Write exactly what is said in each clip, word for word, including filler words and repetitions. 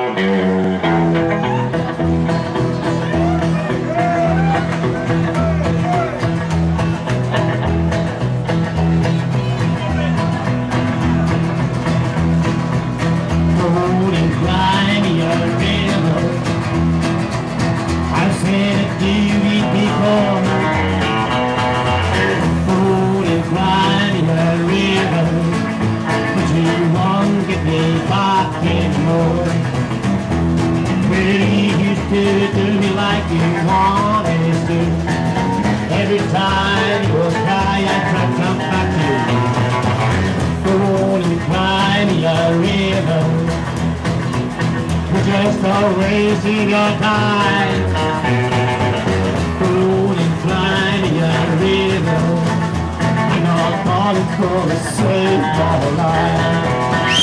Do me like you wanted to. Every time you will cry, I try to come back to you. Go on and cry me a river. You're just a wasting your time. Go on and cry me a river. And I'll call it for the sake of life.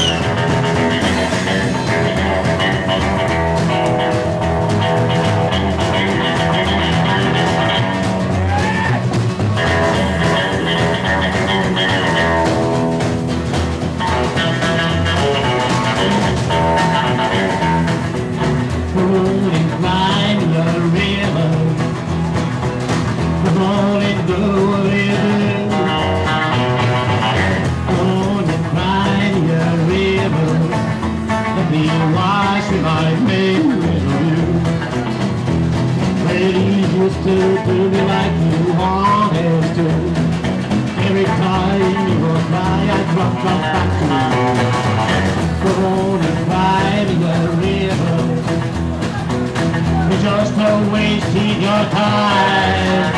To do me like you wanted to. Every time you will cry, I drop, drop back to you. Go on and cry me a river. You're just a wasting your time.